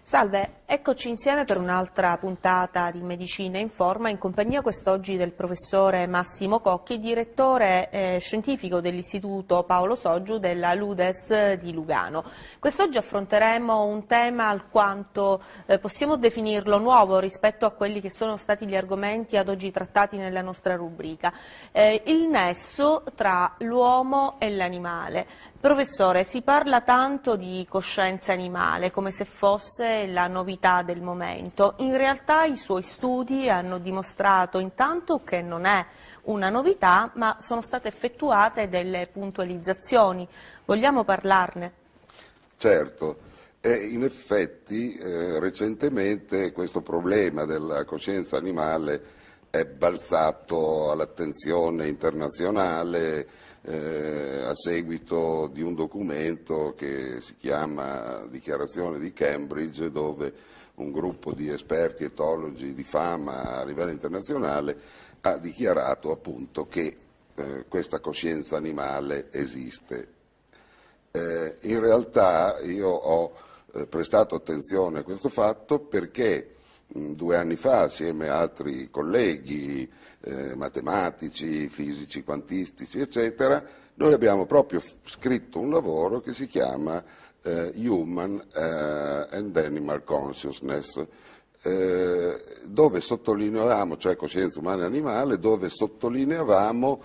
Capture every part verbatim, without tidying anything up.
Salve, eccoci insieme per un'altra puntata di Medicina in Forma in compagnia quest'oggi del professore Massimo Cocchi, direttore eh, scientifico dell'Istituto Paolo Soggiu della Ludes di Lugano. Quest'oggi affronteremo un tema alquanto eh, possiamo definirlo nuovo rispetto a quelli che sono stati gli argomenti ad oggi trattati nella nostra rubrica, eh, il nesso tra l'uomo e l'animale. Professore, si parla tanto di coscienza animale come se fosse la novità del momento. In realtà i suoi studi hanno dimostrato intanto che non è una novità, ma sono state effettuate delle puntualizzazioni. Vogliamo parlarne? Certo, e in effetti eh, recentemente questo problema della coscienza animale è balzato all'attenzione internazionale Eh, a seguito di un documento che si chiama Dichiarazione di Cambridge, dove un gruppo di esperti etologi di fama a livello internazionale ha dichiarato appunto che eh, questa coscienza animale esiste. Eh, in realtà io ho eh, prestato attenzione a questo fatto perché mh, due anni fa, assieme a altri colleghi eh, matematici, fisici, quantistici, eccetera, noi abbiamo proprio f- scritto un lavoro che si chiama eh, Human eh, and Animal Consciousness, eh, dove sottolineavamo, cioè coscienza umana e animale, dove sottolineavamo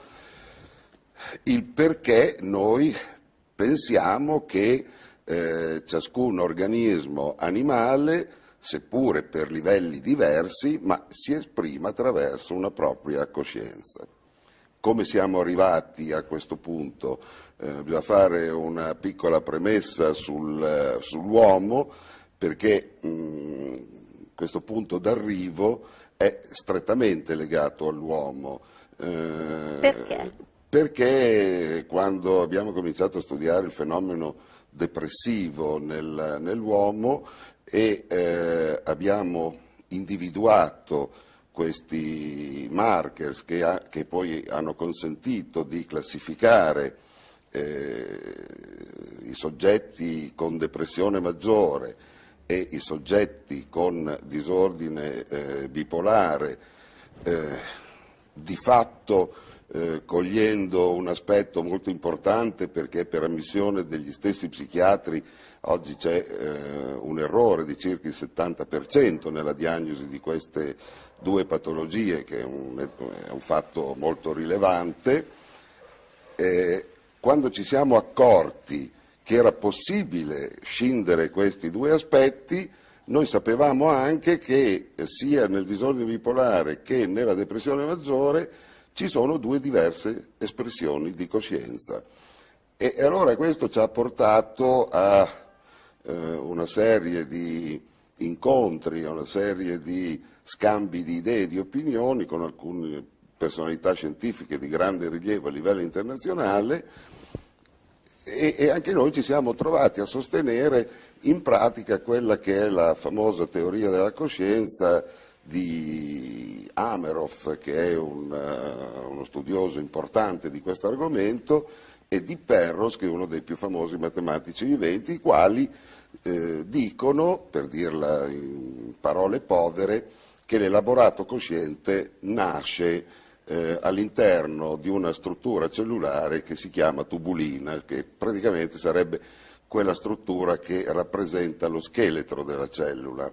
il perché noi pensiamo che eh, ciascun organismo animale, seppure per livelli diversi, ma si esprima attraverso una propria coscienza. Come siamo arrivati a questo punto? Eh, bisogna fare una piccola premessa sul, sull'uomo, perché mh, questo punto d'arrivo è strettamente legato all'uomo. Eh, Perché? Perché quando abbiamo cominciato a studiare il fenomeno depressivo nel, nell'uomo e eh, abbiamo individuato questi markers che, ha, che poi hanno consentito di classificare eh, i soggetti con depressione maggiore e i soggetti con disordine eh, bipolare, eh, di fatto Eh, cogliendo un aspetto molto importante, perché per ammissione degli stessi psichiatri oggi c'è eh, un errore di circa il settanta per cento nella diagnosi di queste due patologie, che è un, è un fatto molto rilevante. Eh, quando ci siamo accorti che era possibile scindere questi due aspetti, noi sapevamo anche che eh, sia nel disordine bipolare che nella depressione maggiore ci sono due diverse espressioni di coscienza. E, e allora questo ci ha portato a eh, una serie di incontri, a una serie di scambi di idee e di opinioni con alcune personalità scientifiche di grande rilievo a livello internazionale, e, e anche noi ci siamo trovati a sostenere in pratica quella che è la famosa teoria della coscienza di Hameroff, che è un, uh, uno studioso importante di questo argomento, e di Penrose, che è uno dei più famosi matematici viventi, i quali eh, dicono, per dirla in parole povere, che l'elaborato cosciente nasce eh, all'interno di una struttura cellulare che si chiama tubulina, che praticamente sarebbe quella struttura che rappresenta lo scheletro della cellula.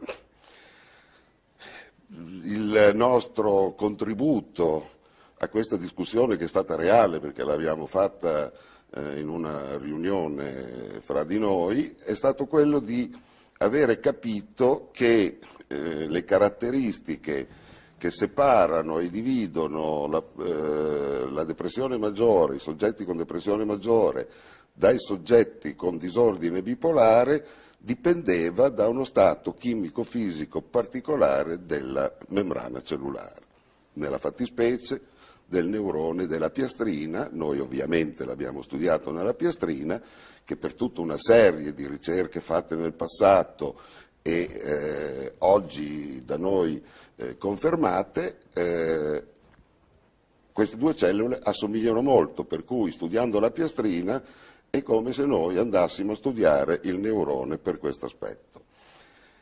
Il nostro contributo a questa discussione, che è stata reale perché l'abbiamo fatta eh, in una riunione fra di noi, è stato quello di avere capito che eh, le caratteristiche che separano e dividono la, eh, la depressione maggiore, i soggetti con depressione maggiore, dai soggetti con disordine bipolare, dipendeva da uno stato chimico-fisico particolare della membrana cellulare, nella fattispecie del neurone della piastrina. Noi ovviamente l'abbiamo studiato nella piastrina, che per tutta una serie di ricerche fatte nel passato e eh, oggi da noi eh, confermate, eh, queste due cellule assomigliano molto, per cui studiando la piastrina è come se noi andassimo a studiare il neurone per questo aspetto.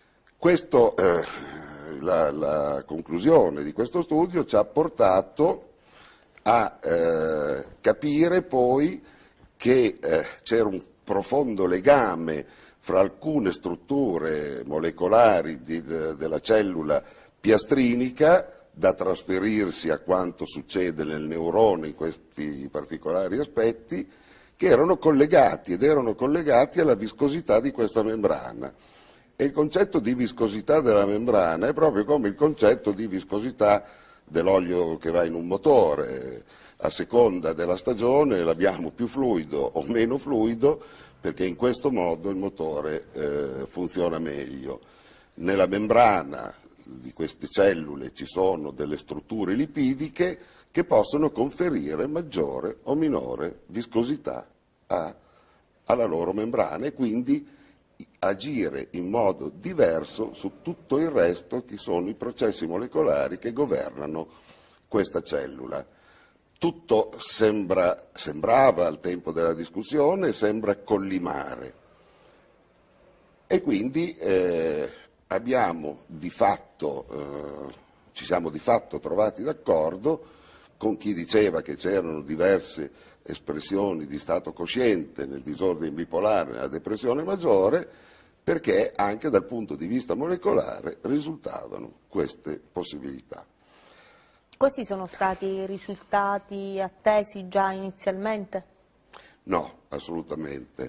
Questo, eh, la, la conclusione di questo studio ci ha portato a eh, capire poi che eh, c'era un profondo legame fra alcune strutture molecolari di, de, della cellula piastrinica, da trasferirsi a quanto succede nel neurone in questi particolari aspetti, che erano collegati ed erano collegati alla viscosità di questa membrana. E il concetto di viscosità della membrana è proprio come il concetto di viscosità dell'olio che va in un motore. A seconda della stagione l'abbiamo più fluido o meno fluido, perché in questo modo il motore eh, funziona meglio. Nella membrana di queste cellule ci sono delle strutture lipidiche che possono conferire maggiore o minore viscosità a, alla loro membrana e quindi agire in modo diverso su tutto il resto che sono i processi molecolari che governano questa cellula. Tutto sembra, sembrava al tempo della discussione, sembra collimare e quindi eh, abbiamo di fatto, eh, ci siamo di fatto trovati d'accordo con chi diceva che c'erano diverse espressioni di stato cosciente nel disordine bipolare, nella depressione maggiore, perché anche dal punto di vista molecolare risultavano queste possibilità. Questi sono stati risultati attesi già inizialmente? No, assolutamente.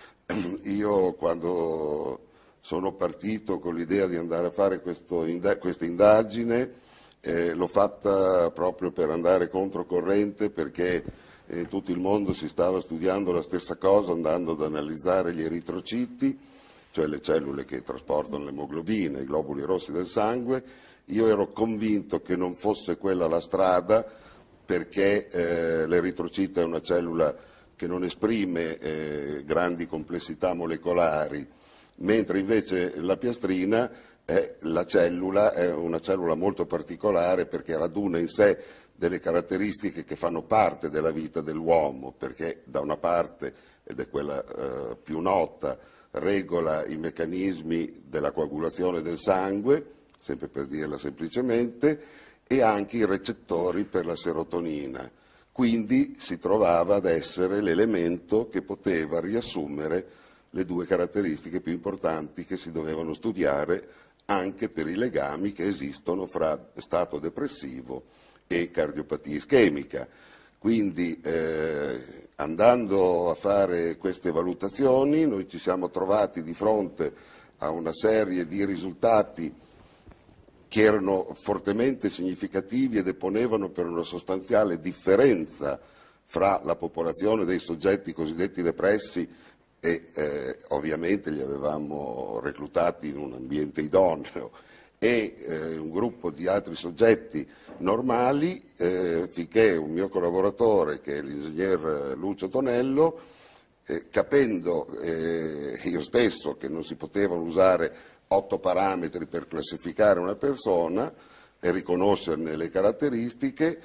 Io quando sono partito con l'idea di andare a fare questo, questa indagine eh, l'ho fatta proprio per andare controcorrente, perché in tutto il mondo si stava studiando la stessa cosa, andando ad analizzare gli eritrociti, cioè le cellule che trasportano l'emoglobina, i globuli rossi del sangue. Io ero convinto che non fosse quella la strada, perché eh, l'eritrocito è una cellula che non esprime eh, grandi complessità molecolari, mentre invece la piastrina è, la cellula, è una cellula molto particolare, perché raduna in sé delle caratteristiche che fanno parte della vita dell'uomo, perché da una parte, ed è quella eh, più nota, regola i meccanismi della coagulazione del sangue, sempre per dirla semplicemente, e anche i recettori per la serotonina. Quindi si trovava ad essere l'elemento che poteva riassumere le due caratteristiche più importanti che si dovevano studiare anche per i legami che esistono fra stato depressivo e cardiopatia ischemica. Quindi eh, andando a fare queste valutazioni noi ci siamo trovati di fronte a una serie di risultati che erano fortemente significativi e deponevano per una sostanziale differenza fra la popolazione dei soggetti cosiddetti depressi e eh, ovviamente li avevamo reclutati in un ambiente idoneo e eh, un gruppo di altri soggetti normali, eh, finché un mio collaboratore, che è l'ingegner Lucio Tonello, eh, capendo eh, io stesso che non si potevano usare otto parametri per classificare una persona e riconoscerne le caratteristiche,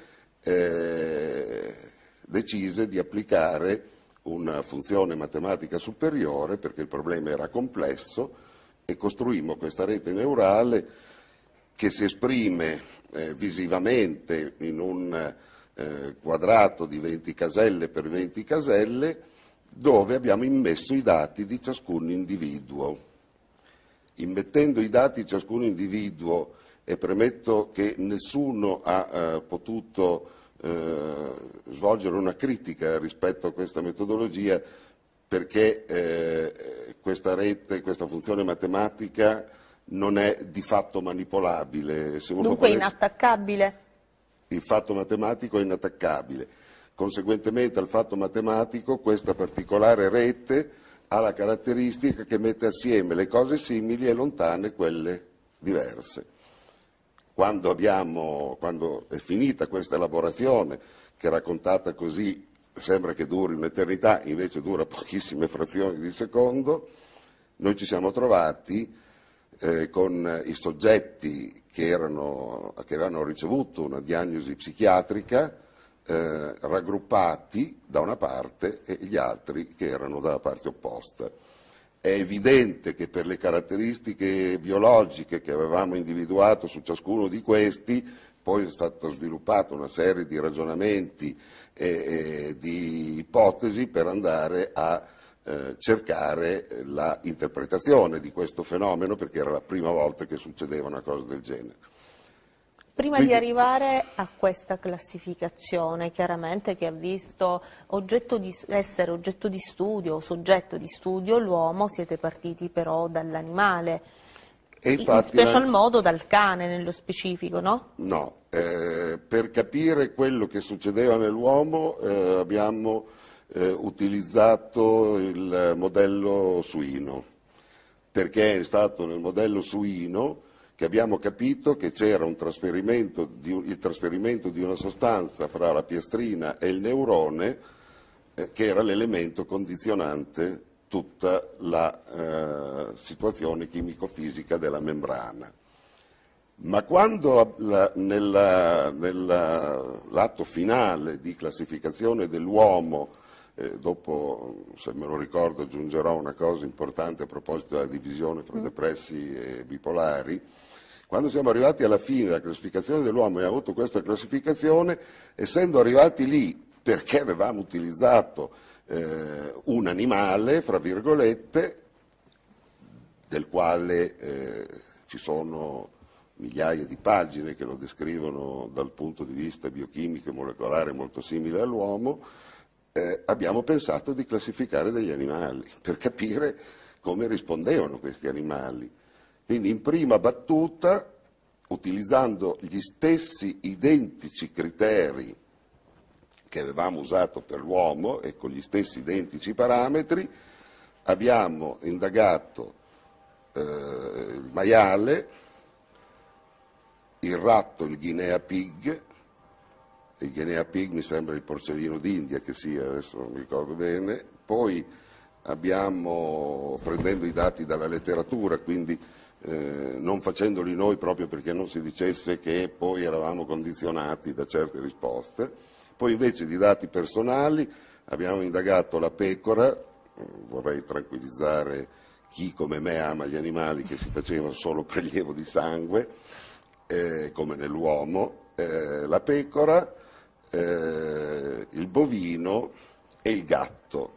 eh, decise di applicare una funzione matematica superiore, perché il problema era complesso, e costruimmo questa rete neurale che si esprime eh, visivamente in un eh, quadrato di venti caselle per venti caselle, dove abbiamo immesso i dati di ciascun individuo. Immettendo i dati di ciascun individuo, e premetto che nessuno ha eh, potuto eh, svolgere una critica rispetto a questa metodologia, perché eh, questa rete, questa funzione matematica non è di fatto manipolabile. Se uno Dunque volesse, inattaccabile? Il fatto matematico è inattaccabile. Conseguentemente al fatto matematico questa particolare rete ha la caratteristica che mette assieme le cose simili e lontane quelle diverse. Quando, abbiamo, quando è finita questa elaborazione, che è raccontata così sembra che duri un'eternità, invece dura pochissime frazioni di secondo, noi ci siamo trovati eh, con i soggetti che, erano, che avevano ricevuto una diagnosi psichiatrica, Eh, raggruppati da una parte e gli altri che erano dalla parte opposta. È evidente che per le caratteristiche biologiche che avevamo individuato su ciascuno di questi, poi è stata sviluppata una serie di ragionamenti e, e di ipotesi per andare a eh, cercare la interpretazione di questo fenomeno, perché era la prima volta che succedeva una cosa del genere. Prima Quindi, di arrivare a questa classificazione, chiaramente che ha visto oggetto di, essere oggetto di studio o soggetto di studio l'uomo, siete partiti però dall'animale, in special la... modo dal cane nello specifico, no? No, eh, per capire quello che succedeva nell'uomo eh, abbiamo eh, utilizzato il modello suino, perché è stato nel modello suino che abbiamo capito che c'era un trasferimento di, il trasferimento di una sostanza fra la piastrina e il neurone eh, che era l'elemento condizionante tutta la eh, situazione chimico-fisica della membrana. Ma quando la, nella, nella, l'atto finale di classificazione dell'uomo, eh, dopo, se me lo ricordo, aggiungerò una cosa importante a proposito della divisione fra depressi e bipolari. Quando siamo arrivati alla fine della classificazione dell'uomo e abbiamo avuto questa classificazione, essendo arrivati lì perché avevamo utilizzato eh, un animale, fra virgolette, del quale eh, ci sono migliaia di pagine che lo descrivono dal punto di vista biochimico e molecolare molto simile all'uomo, eh, abbiamo pensato di classificare degli animali per capire come rispondevano questi animali. Quindi in prima battuta, utilizzando gli stessi identici criteri che avevamo usato per l'uomo e con gli stessi identici parametri, abbiamo indagato eh, il maiale, il ratto, il guinea pig. Il guinea pig mi sembra il porcellino d'India che sia, adesso non mi ricordo bene. Poi abbiamo, prendendo i dati dalla letteratura, quindi eh, non facendoli noi proprio perché non si dicesse che poi eravamo condizionati da certe risposte, poi invece di dati personali abbiamo indagato la pecora, vorrei tranquillizzare chi come me ama gli animali, che si faceva solo prelievo di sangue, eh, come nell'uomo, eh, la pecora, eh, il bovino e il gatto.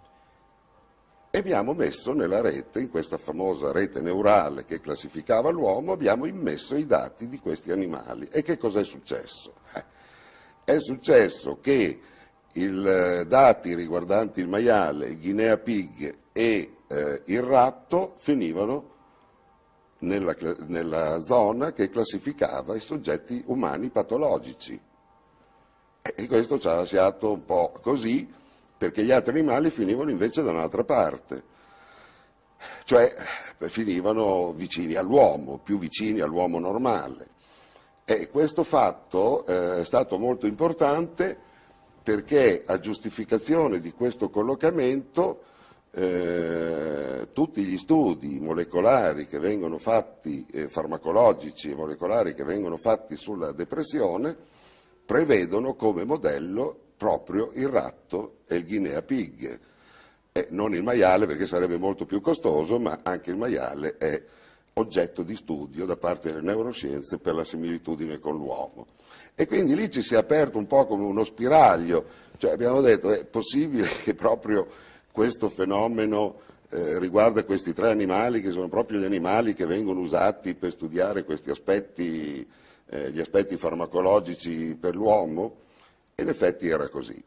E abbiamo messo nella rete, in questa famosa rete neurale che classificava l'uomo, abbiamo immesso i dati di questi animali. E che cosa è successo? Eh, è successo che i dati riguardanti il maiale, il guinea pig e eh, il ratto finivano nella, nella zona che classificava i soggetti umani patologici. E questo ci ha lasciato un po' così, perché gli altri animali finivano invece da un'altra parte, cioè finivano vicini all'uomo, più vicini all'uomo normale. E questo fatto eh, è stato molto importante perché a giustificazione di questo collocamento eh, tutti gli studi molecolari che vengono fatti, eh, farmacologici e molecolari che vengono fatti sulla depressione, prevedono come modello proprio il ratto e il guinea pig, e non il maiale perché sarebbe molto più costoso, ma anche il maiale è oggetto di studio da parte delle neuroscienze per la similitudine con l'uomo. E quindi lì ci si è aperto un po' come uno spiraglio, cioè abbiamo detto è possibile che proprio questo fenomeno eh, riguarda questi tre animali che sono proprio gli animali che vengono usati per studiare questi aspetti, eh, gli aspetti farmacologici per l'uomo? E in effetti era così.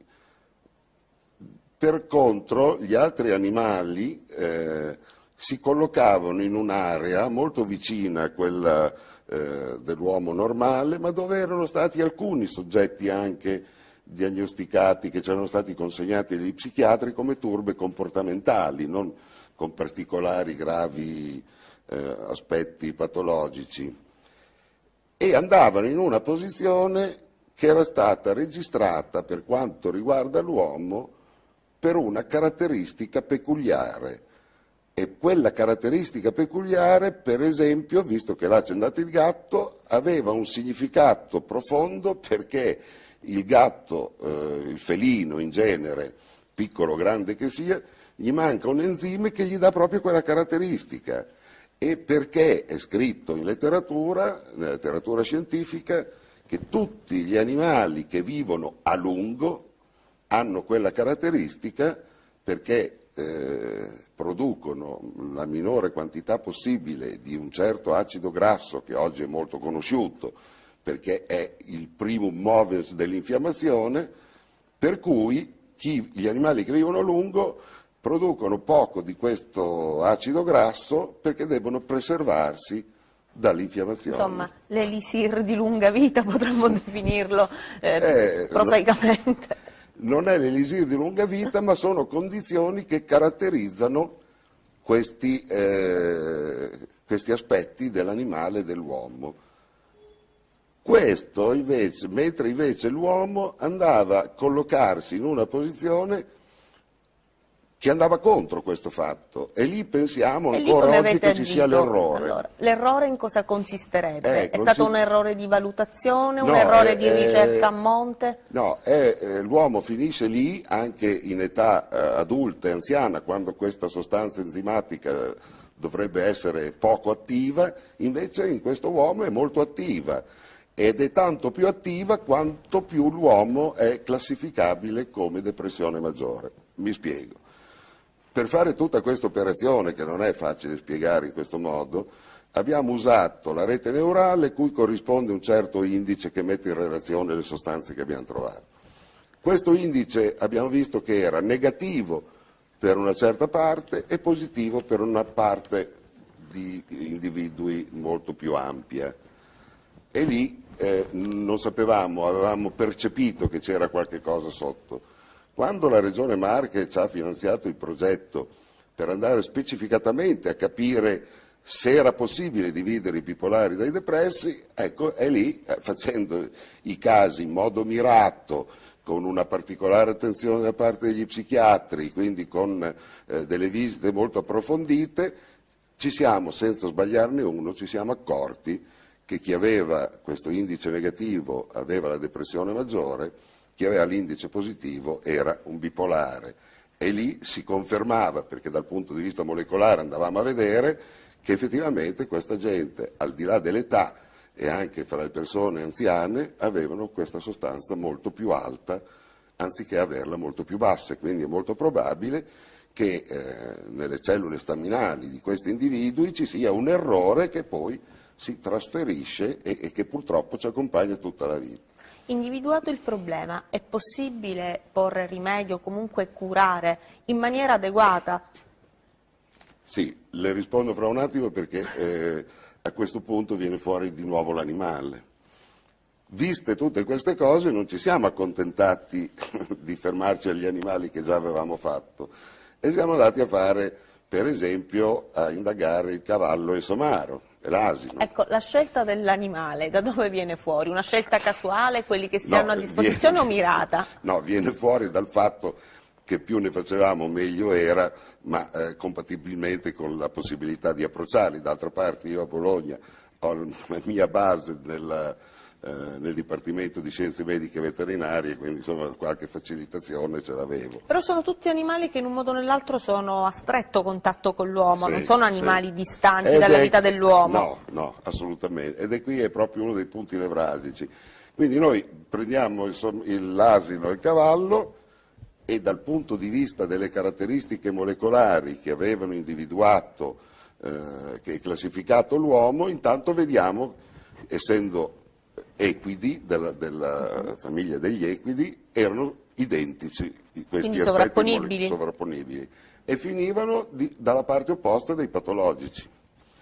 Per contro, gli altri animali eh, si collocavano in un'area molto vicina a quella eh, dell'uomo normale, ma dove erano stati alcuni soggetti anche diagnosticati, che ci erano stati consegnati agli psichiatri come turbe comportamentali, non con particolari gravi eh, aspetti patologici, e andavano in una posizione che era stata registrata per quanto riguarda l'uomo per una caratteristica peculiare. E quella caratteristica peculiare, per esempio, visto che là c'è andato il gatto, aveva un significato profondo perché il gatto, eh, il felino in genere, piccolo o grande che sia, gli manca un enzime che gli dà proprio quella caratteristica. E perché è scritto in letteratura, nella letteratura scientifica, che tutti gli animali che vivono a lungo hanno quella caratteristica perché eh, producono la minore quantità possibile di un certo acido grasso che oggi è molto conosciuto perché è il primum movens dell'infiammazione, per cui chi, gli animali che vivono a lungo producono poco di questo acido grasso perché devono preservarsi dall'infiammazione. Insomma, l'elisir di lunga vita potremmo definirlo eh, eh, prosaicamente. No, non è l'elisir di lunga vita, ma sono condizioni che caratterizzano questi, eh, questi aspetti dell'animale e dell'uomo. Questo invece, mentre invece l'uomo andava a collocarsi in una posizione che andava contro questo fatto, e lì pensiamo ancora oggi che ci sia l'errore. Allora, l'errore in cosa consisterebbe? Eh, è consist... stato un errore di valutazione, un no, errore è, di ricerca a monte? No, è, eh, l'uomo finisce lì anche in età eh, adulta e anziana, quando questa sostanza enzimatica dovrebbe essere poco attiva, invece in questo uomo è molto attiva. Ed è tanto più attiva quanto più l'uomo è classificabile come depressione maggiore. Mi spiego. Per fare tutta questa operazione, che non è facile spiegare in questo modo, abbiamo usato la rete neurale cui corrisponde un certo indice che mette in relazione le sostanze che abbiamo trovato. Questo indice abbiamo visto che era negativo per una certa parte e positivo per una parte di individui molto più ampia. E lì eh, non sapevamo, avevamo percepito che c'era qualche cosa sotto. Quando la Regione Marche ci ha finanziato il progetto per andare specificatamente a capire se era possibile dividere i bipolari dai depressi, ecco, è lì, eh, facendo i casi in modo mirato, con una particolare attenzione da parte degli psichiatri, quindi con eh, delle visite molto approfondite, ci siamo, senza sbagliarne uno, ci siamo accorti che chi aveva questo indice negativo aveva la depressione maggiore, chi aveva l'indice positivo era un bipolare. E lì si confermava, perché dal punto di vista molecolare andavamo a vedere, che effettivamente questa gente, al di là dell'età e anche fra le persone anziane, avevano questa sostanza molto più alta, anziché averla molto più bassa. Quindi è molto probabile che eh, nelle cellule staminali di questi individui ci sia un errore che poi si trasferisce e, e che purtroppo ci accompagna tutta la vita. Individuato il problema, è possibile porre rimedio, comunque curare in maniera adeguata? Sì, le rispondo fra un attimo perché eh, a questo punto viene fuori di nuovo l'animale. Viste tutte queste cose non ci siamo accontentati di fermarci agli animali che già avevamo fatto e siamo andati a fare, per esempio, a indagare il cavallo e il somaro. L'asino. Ecco, la scelta dell'animale, da dove viene fuori? Una scelta casuale, quelli che si no, hanno a disposizione viene, o mirata? No, viene fuori dal fatto che più ne facevamo meglio era, ma eh, compatibilmente con la possibilità di approcciarli. D'altra parte io a Bologna ho la mia base nel, eh, nel Dipartimento di Scienze Mediche Veterinarie, quindi insomma qualche facilitazione ce l'avevo. Però sono tutti animali che in un modo o nell'altro sono a stretto contatto con l'uomo, sì, non sono animali sì. distanti Ed dalla è, vita dell'uomo. No, no, assolutamente. Ed è qui è proprio uno dei punti nevralgici. Quindi noi prendiamo il, il, l'asino e il cavallo e dal punto di vista delle caratteristiche molecolari che avevano individuato eh, che classificato l'uomo, intanto vediamo, essendo equidi della, della famiglia degli equidi, erano identici questi Quindi aspetti sovrapponibili. sovrapponibili e finivano di, dalla parte opposta dei patologici.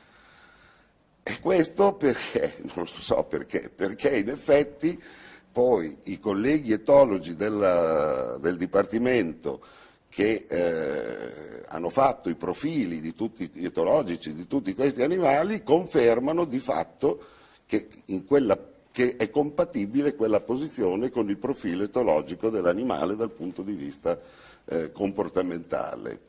E questo perché? Non so perché, perché in effetti poi i colleghi etologi della, del Dipartimento che eh, hanno fatto i profili di tutti, etologici di tutti questi animali confermano di fatto che, in quella, che è compatibile quella posizione con il profilo etologico dell'animale dal punto di vista eh, comportamentale.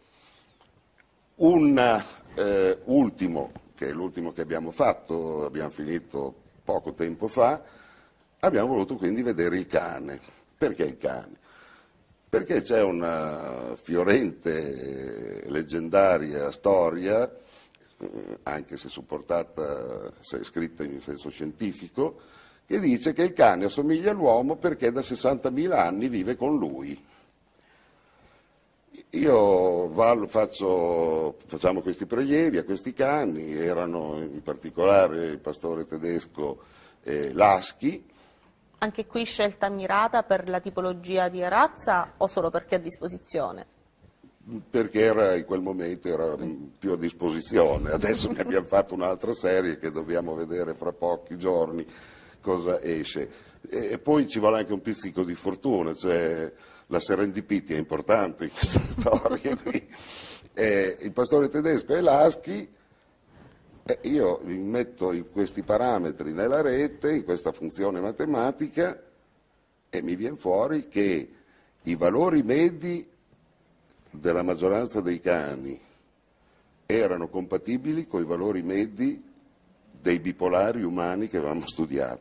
Un eh, ultimo, che è l'ultimo che abbiamo fatto, abbiamo finito poco tempo fa, abbiamo voluto quindi vedere il cane. Perché il cane? Perché c'è una fiorente, leggendaria storia, anche se supportata, se scritta in senso scientifico, che dice che il cane assomiglia all'uomo perché da sessantamila anni vive con lui. Io vado, faccio, facciamo questi prelievi a questi cani, erano in particolare il pastore tedesco eh, Lasky. Anche qui scelta mirata per la tipologia di razza o solo perché a disposizione? Perché era, in quel momento era più a disposizione, adesso ne abbiamo fatto un'altra serie che dobbiamo vedere fra pochi giorni cosa esce. E poi ci vuole anche un pizzico di fortuna, cioè la serendipity è importante in questa storia qui. Eh, il pastore tedesco è Lasky, eh, io li metto in questi parametri nella rete, in questa funzione matematica, e mi viene fuori che i valori medi della maggioranza dei cani erano compatibili con i valori medi dei bipolari umani che avevamo studiato,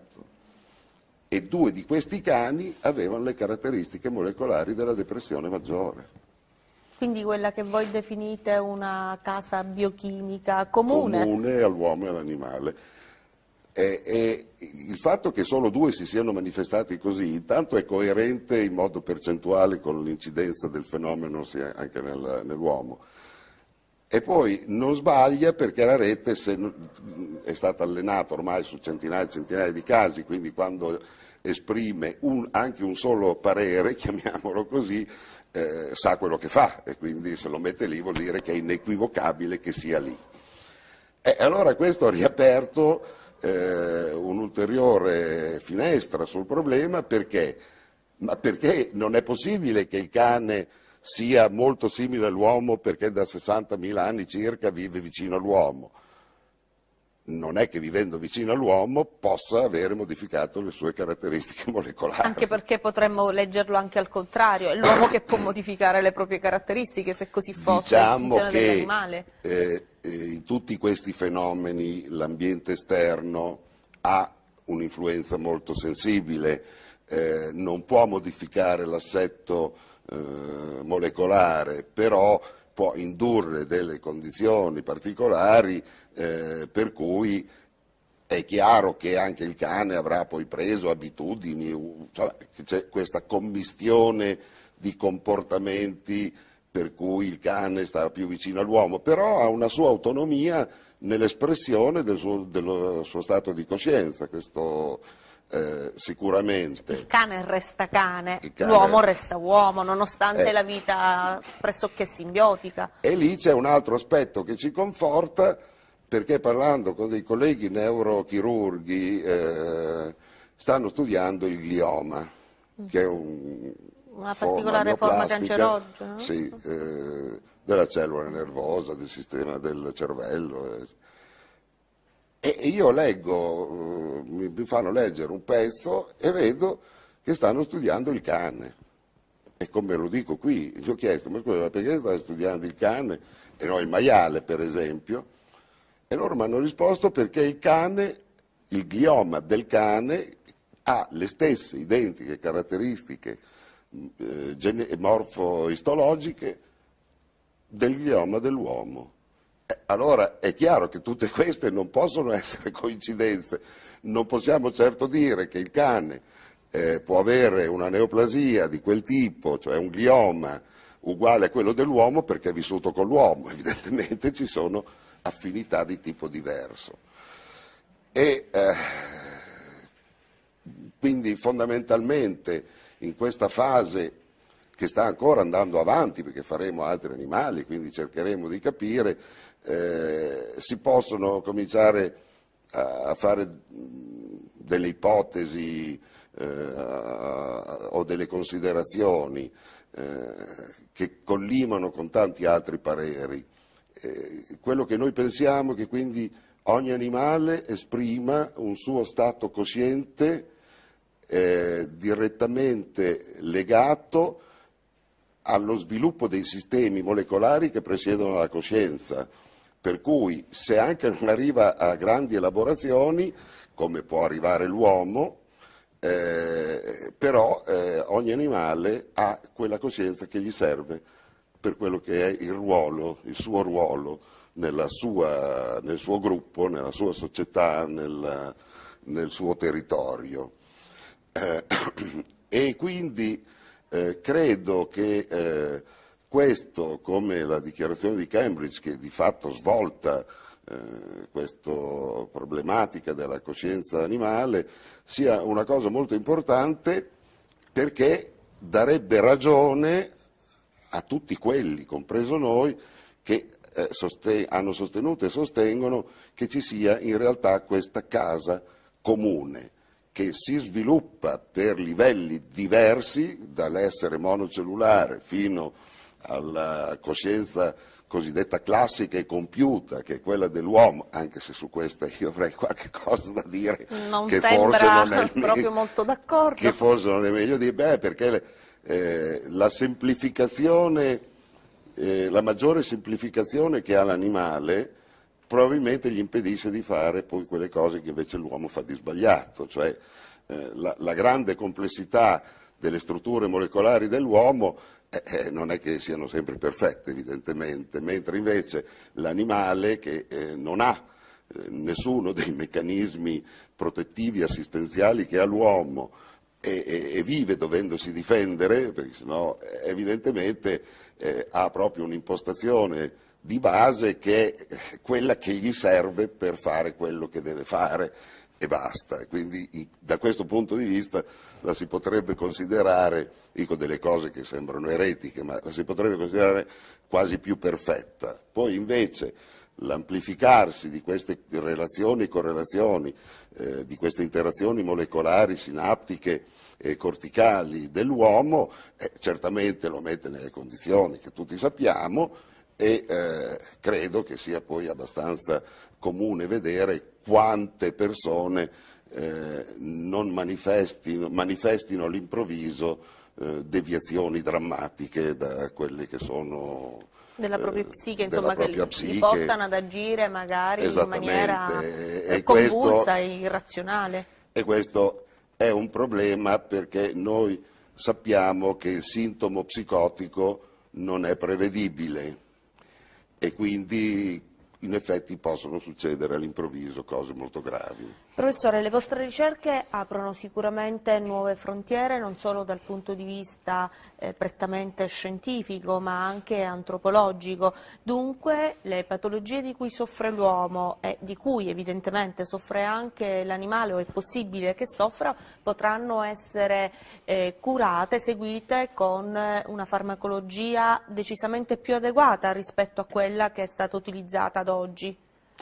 e due di questi cani avevano le caratteristiche molecolari della depressione maggiore. Quindi quella che voi definite una casa biochimica comune? Comune all'uomo e all'animale. E, e il fatto che solo due si siano manifestati così, intanto è coerente in modo percentuale con l'incidenza del fenomeno sia anche nel, nell'uomo. E poi non sbaglia perché la rete se, è stata allenata ormai su centinaia e centinaia di casi, quindi quando esprime un, anche un solo parere, chiamiamolo così, eh, sa quello che fa, e quindi se lo mette lì vuol dire che è inequivocabile che sia lì. E allora questo ha riaperto eh, un'ulteriore finestra sul problema, perché? Ma perché non è possibile che il cane sia molto simile all'uomo perché da sessantamila anni circa vive vicino all'uomo. Non è che vivendo vicino all'uomo possa avere modificato le sue caratteristiche molecolari. Anche perché potremmo leggerlo anche al contrario, è l'uomo che può modificare le proprie caratteristiche, se così fosse, diciamo in funzione che, dell'animale. Eh, eh, in tutti questi fenomeni l'ambiente esterno ha un'influenza molto sensibile, eh, non può modificare l'assetto Eh, molecolare, però può indurre delle condizioni particolari eh, per cui è chiaro che anche il cane avrà poi preso abitudini, cioè, c'è questa commistione di comportamenti per cui il cane sta più vicino all'uomo, però ha una sua autonomia nell'espressione del suo, dello suo stato di coscienza, questo Eh, sicuramente. Il cane resta cane, cane... l'uomo resta uomo, nonostante eh. la vita pressoché simbiotica. E lì c'è un altro aspetto che ci conforta, perché parlando con dei colleghi neurochirurghi eh, stanno studiando il glioma, mm. che è un, una particolare forma cancerogena, sì, eh, della cellula nervosa, del sistema del cervello. Eh. E io leggo, mi fanno leggere un pezzo e vedo che stanno studiando il cane. E come lo dico qui, gli ho chiesto, ma scusa, ma perché stai studiando il cane e non il maiale, per esempio? E loro mi hanno risposto perché il cane, il glioma del cane ha le stesse identiche caratteristiche eh, morfo-istologiche del glioma dell'uomo. Allora è chiaro che tutte queste non possono essere coincidenze, non possiamo certo dire che il cane eh, può avere una neoplasia di quel tipo, cioè un glioma uguale a quello dell'uomo perché è vissuto con l'uomo, evidentemente ci sono affinità di tipo diverso. E eh, quindi fondamentalmente in questa fase che sta ancora andando avanti perché faremo altri animali, quindi cercheremo di capire, Eh, si possono cominciare a, a fare delle ipotesi eh, o delle considerazioni eh, che collimano con tanti altri pareri. Eh, quello che noi pensiamo è che quindi ogni animale esprima un suo stato cosciente eh, direttamente legato allo sviluppo dei sistemi molecolari che presiedono la coscienza. Per cui se anche non arriva a grandi elaborazioni, come può arrivare l'uomo, eh, però eh, ogni animale ha quella coscienza che gli serve per quello che è il ruolo, il suo ruolo nella sua, nel suo gruppo, nella sua società, nel, nel suo territorio. Eh, e quindi eh, credo che eh, questo, come la dichiarazione di Cambridge, che di fatto svolta eh, questa problematica della coscienza animale, sia una cosa molto importante, perché darebbe ragione a tutti quelli, compreso noi, che eh, sosten- hanno sostenuto e sostengono che ci sia in realtà questa casa comune, che si sviluppa per livelli diversi, dall'essere monocellulare fino alla coscienza cosiddetta classica e compiuta, che è quella dell'uomo, anche se su questa io avrei qualche cosa da dire, non che sembra forse non è proprio meglio, molto d'accordo. che forse non è meglio dire, beh, perché le, eh, la semplificazione, eh, la maggiore semplificazione che ha l'animale probabilmente gli impedisce di fare poi quelle cose che invece l'uomo fa di sbagliato, cioè eh, la, la grande complessità delle strutture molecolari dell'uomo eh, eh, non è che siano sempre perfette evidentemente, mentre invece l'animale che eh, non ha eh, nessuno dei meccanismi protettivi assistenziali che ha l'uomo e, e, e vive dovendosi difendere, perché sennò eh, evidentemente eh, ha proprio un'impostazione di base che è quella che gli serve per fare quello che deve fare e basta. Quindi da questo punto di vista la si potrebbe considerare, dico delle cose che sembrano eretiche, ma la si potrebbe considerare quasi più perfetta. Poi invece l'amplificarsi di queste relazioni e correlazioni, eh, di queste interazioni molecolari, sinaptiche e corticali dell'uomo, eh, certamente lo mette nelle condizioni che tutti sappiamo, e eh, credo che sia poi abbastanza comune vedere quante persone eh, non manifestino, manifestino all'improvviso eh, deviazioni drammatiche da quelle che sono della propria psiche, eh, insomma, che li, psiche. li portano ad agire magari in maniera e convulsa questo, e irrazionale. E questo è un problema, perché noi sappiamo che il sintomo psicotico non è prevedibile e quindi in effetti possono succedere all'improvviso cose molto gravi. Professore, le vostre ricerche aprono sicuramente nuove frontiere, non solo dal punto di vista eh, prettamente scientifico, ma anche antropologico. Dunque, le patologie di cui soffre l'uomo e di cui evidentemente soffre anche l'animale, o è possibile che soffra, potranno essere eh, curate, seguite con una farmacologia decisamente più adeguata rispetto a quella che è stata utilizzata ad oggi.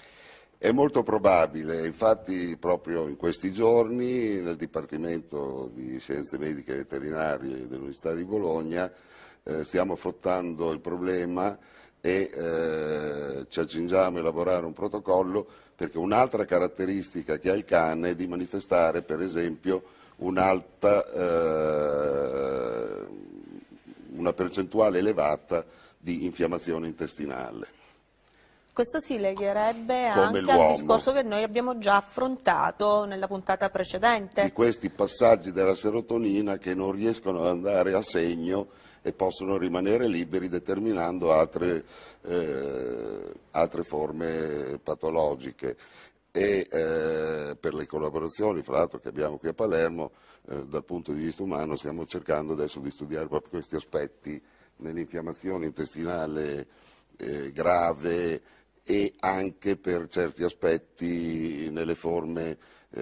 È molto probabile, infatti proprio in questi giorni nel Dipartimento di Scienze Mediche e Veterinarie dell'Università di Bologna eh, stiamo affrontando il problema e eh, ci accingiamo a elaborare un protocollo, perché un'altra caratteristica che ha il cane è di manifestare per esempio un'alta, eh, una percentuale elevata di infiammazione intestinale. Questo si legherebbe Come anche al l'uomo. discorso che noi abbiamo già affrontato nella puntata precedente. Di questi passaggi della serotonina che non riescono ad andare a segno e possono rimanere liberi, determinando altre, eh, altre forme patologiche. E eh, per le collaborazioni, fra l'altro, che abbiamo qui a Palermo, eh, dal punto di vista umano stiamo cercando adesso di studiare proprio questi aspetti nell'infiammazione intestinale eh, grave, e anche per certi aspetti nelle forme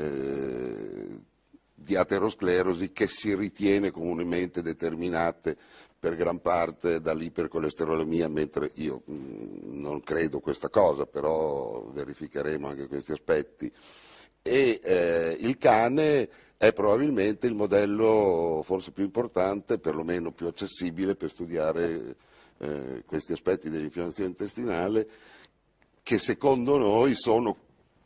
eh, di aterosclerosi che si ritiene comunemente determinate per gran parte dall'ipercolesterolemia, mentre io mh, non credo questa cosa, però verificheremo anche questi aspetti. E eh, il cane è probabilmente il modello forse più importante, perlomeno più accessibile per studiare eh, questi aspetti dell'infiammazione intestinale, che secondo noi sono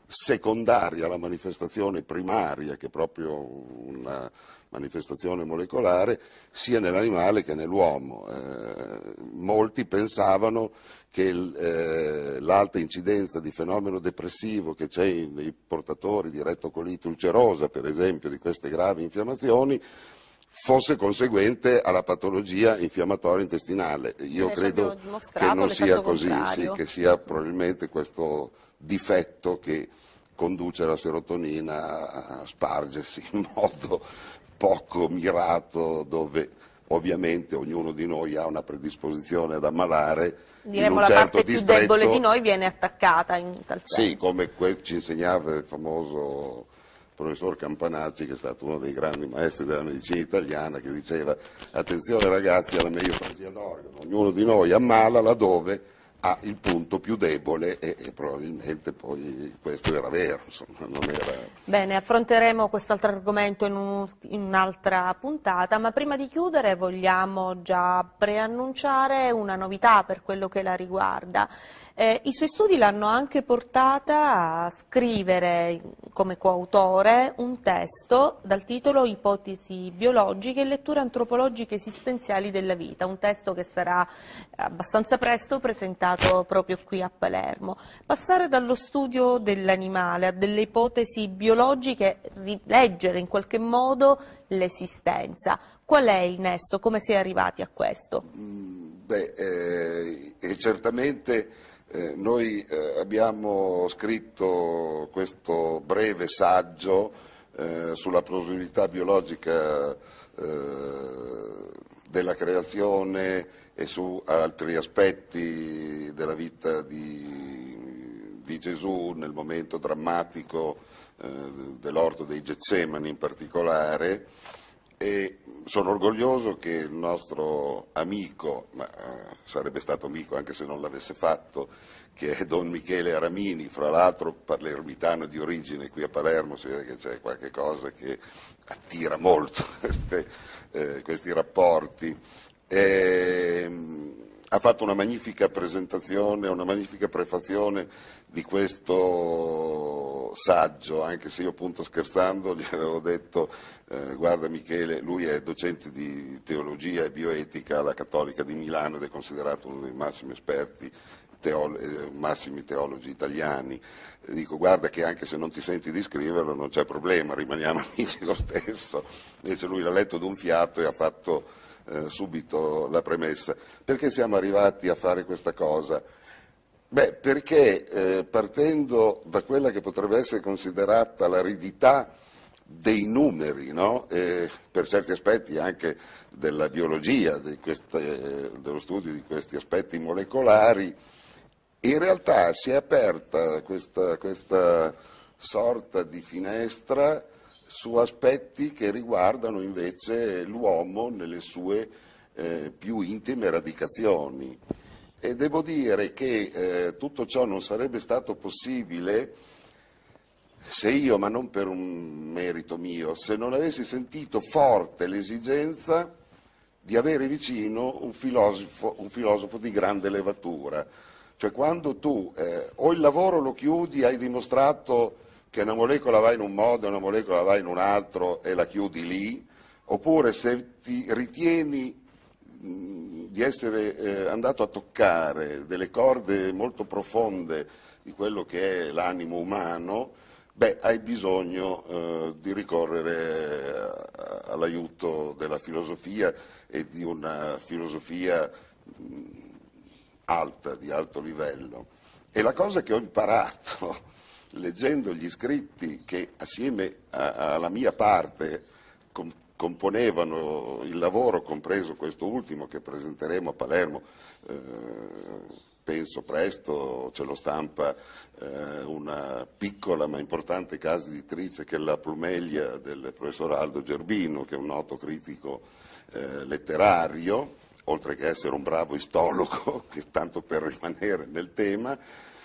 secondaria alla manifestazione primaria, che è proprio una manifestazione molecolare, sia nell'animale che nell'uomo. Eh, molti pensavano che eh, l'alta incidenza di fenomeno depressivo che c'è nei portatori di rettocolite ulcerosa, per esempio, di queste gravi infiammazioni, fosse conseguente alla patologia infiammatoria intestinale. Io Invece credo che non sia così, sì, che sia probabilmente questo difetto che conduce la serotonina a spargersi in modo poco mirato, dove ovviamente ognuno di noi ha una predisposizione ad ammalare. Diremmo in un la certo parte più distretto, debole di noi viene attaccata in tal senso. Sì, come ci insegnava il famoso professor Campanacci, che è stato uno dei grandi maestri della medicina italiana, che diceva: attenzione ragazzi alla meioplasia d'organo, ognuno di noi ammala laddove ha il punto più debole, e, e probabilmente poi questo era vero, insomma, non era... Bene, affronteremo quest'altro argomento in, un, in un'altra puntata, ma prima di chiudere vogliamo già preannunciare una novità per quello che la riguarda. Eh, I suoi studi l'hanno anche portata a scrivere come coautore un testo dal titolo Ipotesi biologiche e letture antropologiche esistenziali della vita, un testo che sarà abbastanza presto presentato proprio qui a Palermo. Passare dallo studio dell'animale a delle ipotesi biologiche, rileggere in qualche modo l'esistenza. Qual è il nesso? Come si è arrivati a questo? Beh, eh, e certamente... Eh, noi eh, abbiamo scritto questo breve saggio eh, sulla plausibilità biologica eh, della creazione e su altri aspetti della vita di, di Gesù nel momento drammatico eh, dell'orto dei Getsemani in particolare, e sono orgoglioso che il nostro amico, ma eh, sarebbe stato amico anche se non l'avesse fatto, che è Don Michele Aramini, fra l'altro palermitano di origine, qui a Palermo si vede che c'è qualche cosa che attira molto queste, eh, questi rapporti. E, ha fatto una magnifica presentazione, una magnifica prefazione di questo saggio, anche se io appunto scherzando gli avevo detto eh, guarda Michele, lui è docente di teologia e bioetica alla Cattolica di Milano ed è considerato uno dei massimi esperti, teolo- eh, massimi teologi italiani. E dico guarda che anche se non ti senti di scriverlo non c'è problema, rimaniamo amici lo stesso. Invece lui l'ha letto d'un fiato e ha fatto Eh, subito la premessa. Perché siamo arrivati a fare questa cosa? Beh, perché eh, partendo da quella che potrebbe essere considerata l'aridità dei numeri, no? eh, per certi aspetti anche della biologia, di queste, eh, dello studio di questi aspetti molecolari, in realtà si è aperta questa, questa sorta di finestra su aspetti che riguardano invece l'uomo nelle sue eh, più intime radicazioni. E devo dire che eh, tutto ciò non sarebbe stato possibile se io, ma non per un merito mio, se non avessi sentito forte l'esigenza di avere vicino un filosofo, un filosofo di grande levatura. Cioè quando tu eh, o il lavoro lo chiudi, hai dimostrato che una molecola va in un modo e una molecola va in un altro e la chiudi lì, oppure se ti ritieni mh, di essere eh, andato a toccare delle corde molto profonde di quello che è l'animo umano, beh, hai bisogno eh, di ricorrere all'aiuto della filosofia e di una filosofia mh, alta, di alto livello. E la cosa che ho imparato leggendo gli scritti che assieme a, alla mia parte com, componevano il lavoro, compreso questo ultimo che presenteremo a Palermo, eh, penso presto, ce lo stampa eh, una piccola ma importante casa editrice che è la Plumelia del professor Aldo Gerbino, che è un noto critico eh, letterario, oltre che essere un bravo istologo, che tanto per rimanere nel tema.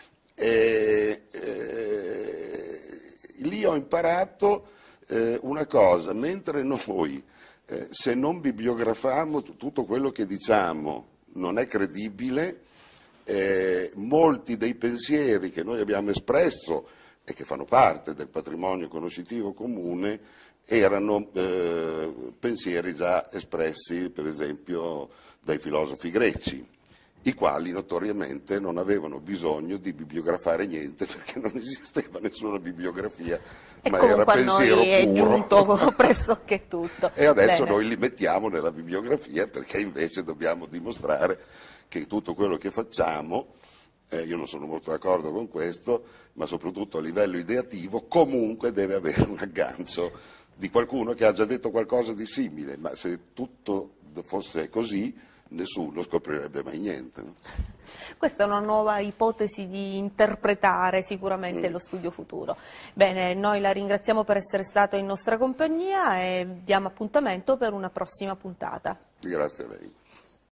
E, eh, lì ho imparato eh, una cosa: mentre noi eh, se non bibliografiamo tutto quello che diciamo non è credibile, eh, molti dei pensieri che noi abbiamo espresso e che fanno parte del patrimonio conoscitivo comune erano eh, pensieri già espressi, per esempio, dai filosofi greci, i quali notoriamente non avevano bisogno di bibliografare niente perché non esisteva nessuna bibliografia, e ma era pensiero a noi è puro. giunto pressoché tutto. E adesso Bene. noi li mettiamo nella bibliografia perché invece dobbiamo dimostrare che tutto quello che facciamo, eh, io non sono molto d'accordo con questo, ma soprattutto a livello ideativo, comunque deve avere un aggancio di qualcuno che ha già detto qualcosa di simile, ma se tutto fosse così nessuno scoprirebbe mai niente. No? Questa è una nuova ipotesi di interpretare sicuramente mm. lo studio futuro. Bene, noi la ringraziamo per essere stato in nostra compagnia e diamo appuntamento per una prossima puntata. Grazie a lei.